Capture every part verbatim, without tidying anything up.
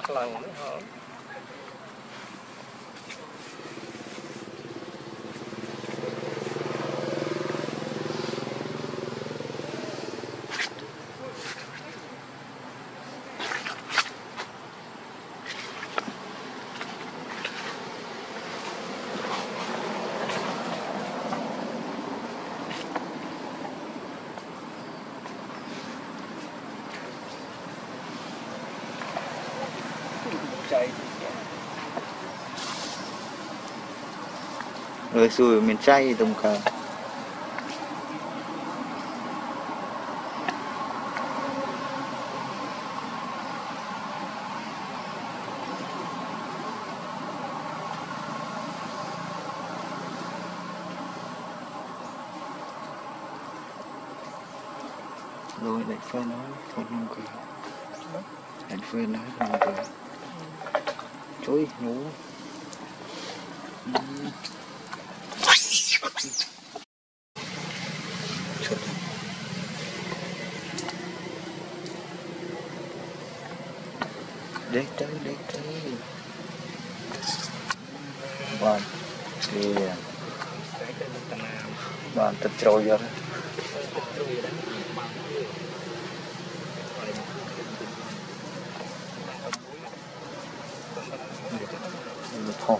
Lần nữa hả? Người xui miền tây đồng cả rồi lại phơi nói thôi không cười lại phơi nói không cười chối ngủ để tới để tới bạn thì bạn tập trôi rồi thôi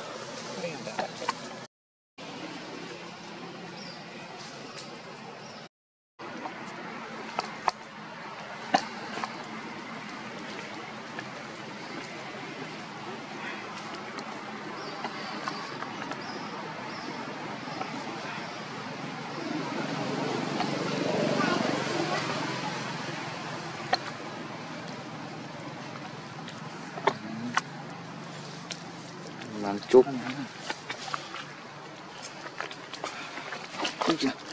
làm chung ôi trời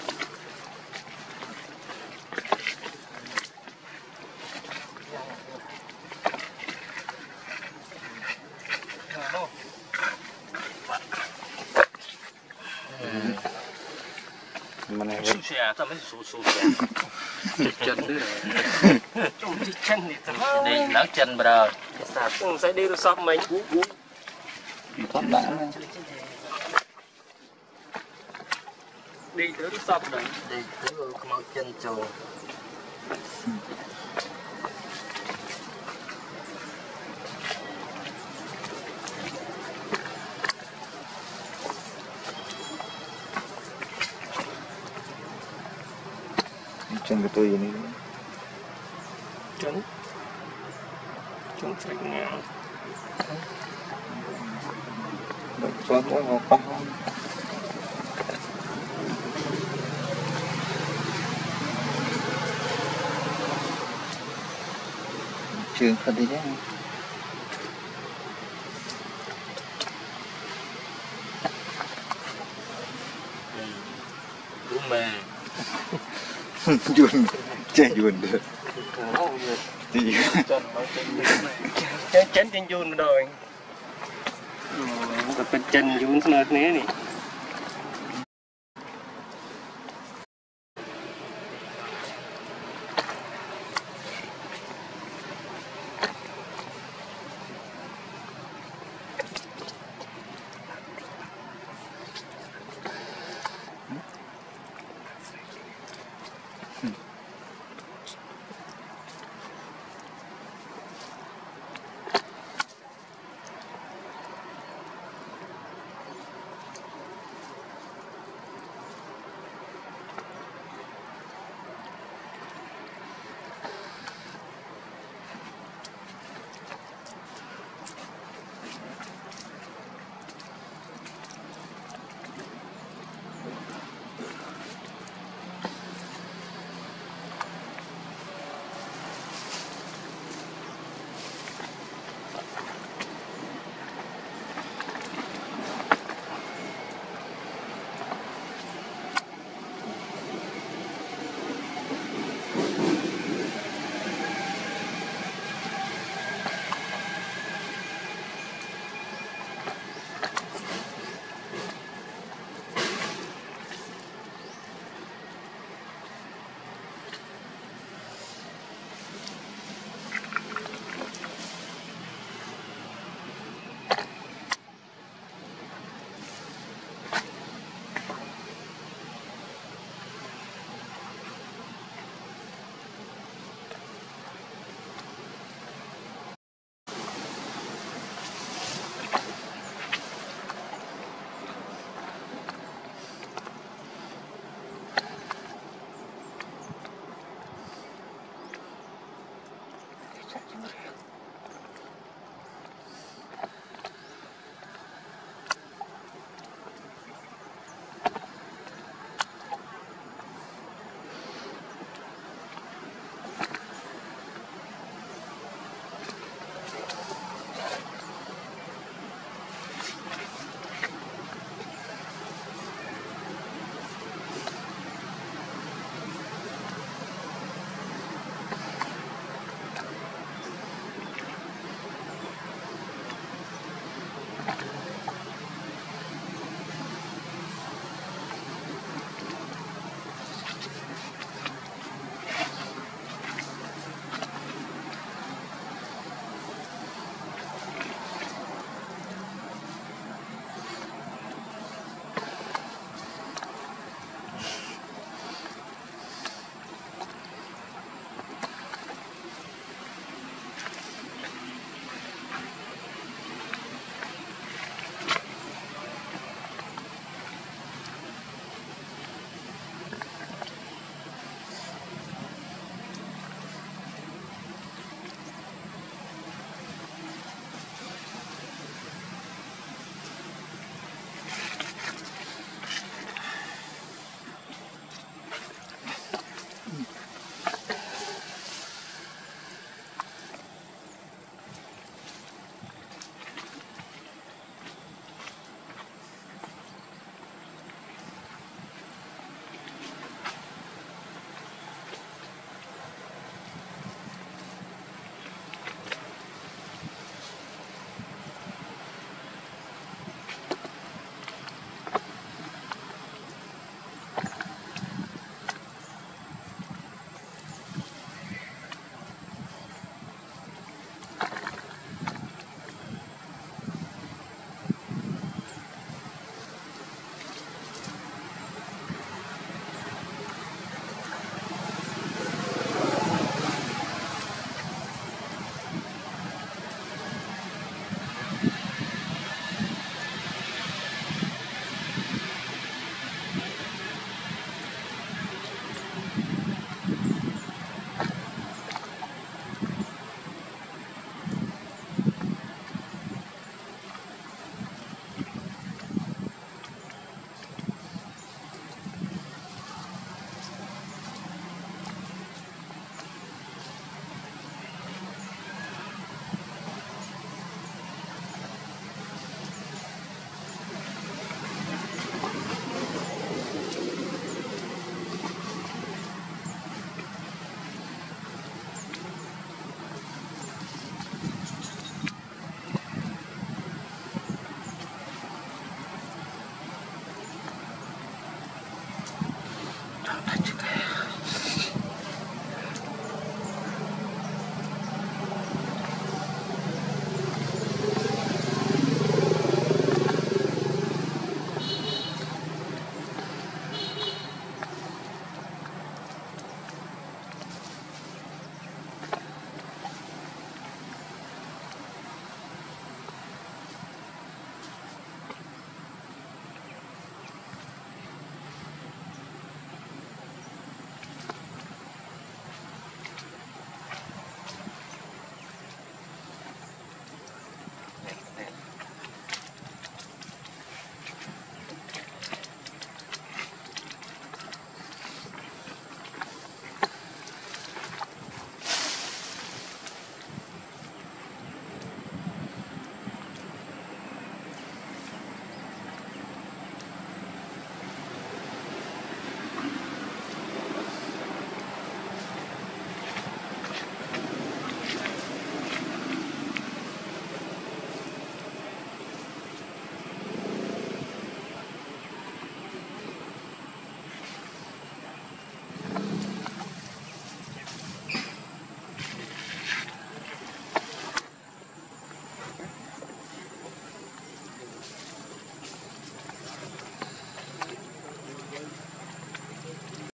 mà này Su xe, tao mới su su xe. Chân nữa rồi. Trong chiếc chân thì tao đi nắng chân bờ. Sao cũng sẽ đi được shop mình. thoát đã đi tới shop đấy. Đi tới mau chân trầu. chân của tôi vậy này chân chân sạch ngang được cho mỗi một con trường phần đi nhé đúng mà Dùn, chơi dùn được Chân chân chân dùn rồiเป็นchân dùn sơ này này